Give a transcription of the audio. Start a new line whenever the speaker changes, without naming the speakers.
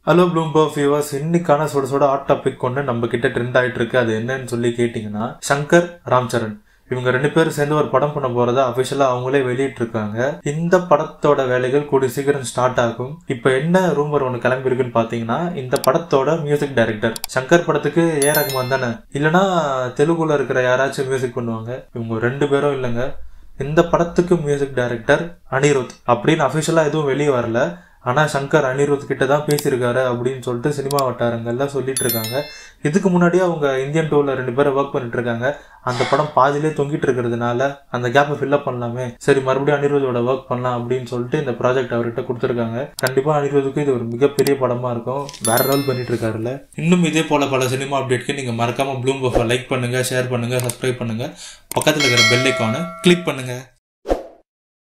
Hello Bloomberg viewers, இன்னைக்கான சுட சுட ஹாட் டாபிக் கொண்டு நம்ம கிட்ட ட்ரெண்ட் ஆயிட்டு இருக்கு. அது என்னன்னு சொல்லி கேட்டீங்கன்னா, சங்கர் ராம்சரண் இவங்க 2 பேரும் சேர்ந்து ஒரு படம் பண்ண போறதா அபிஷியலா அவங்களே வெளியிட்டு இருக்காங்க. இந்த படத்தோட வேலைகள் கூடிய சீக்கிரம் ஸ்டார்ட் ஆகும். இப்ப என்ன ரூமர் ஒண்ணு கிளம்பி இருக்குன்னு பாத்தீங்கன்னா, இந்த படத்தோட மியூசிக் டைரக்டர் சங்கர் படத்துக்கு ஏ ரகுமான் தானே, இல்லனா தெலுங்குல இருக்கிற யாராச்சும் மியூசிக் பண்ணுவாங்க. இவங்க 2 பேரும் இல்லைங்க. இந்த படத்துக்கு மியூசிக் டைரக்டர் அனிருத் அப்படின்னு அபிஷியலா எதுவும் வெளியே வரல. ஆனா சங்கர் அனிருத் கிட்ட தான் பேசியிருக்காரு அப்படின்னு சொல்லிட்டு சினிமா வட்டாரங்கள்ல சொல்லிட்டு இருக்காங்க. இதுக்கு முன்னாடியே அவங்க இந்தியன் டூர்ல 2 பேரும் ஒர்க் பண்ணிட்டு இருக்காங்க. அந்த படம் பாதியிலே தொங்கிட்டு இருக்கிறதுனால அந்த கேப்பை ஃபில்அப் பண்ணலாமே, சரி மறுபடியும் அனிருத்தோட ஒர்க் பண்ணலாம் அப்படின்னு சொல்லிட்டு இந்த ப்ராஜெக்ட் அவர்கிட்ட கொடுத்துருக்காங்க. கண்டிப்பா அனிருத்துக்கு இது ஒரு மிகப்பெரிய படமா இருக்கும். வேற லெவல் பண்ணிட்டு இருக்காருல்ல. இன்னும் இதே போல பல சினிமா அப்டேட்க்கு நீங்க மறக்காம ப்ளூம்பர்க் லைக் பண்ணுங்க, ஷேர் பண்ணுங்க, சப்ஸ்கிரைப் பண்ணுங்க, பக்கத்துல இருக்கிற பெல் ஐகானை கிளிக் பண்ணுங்க.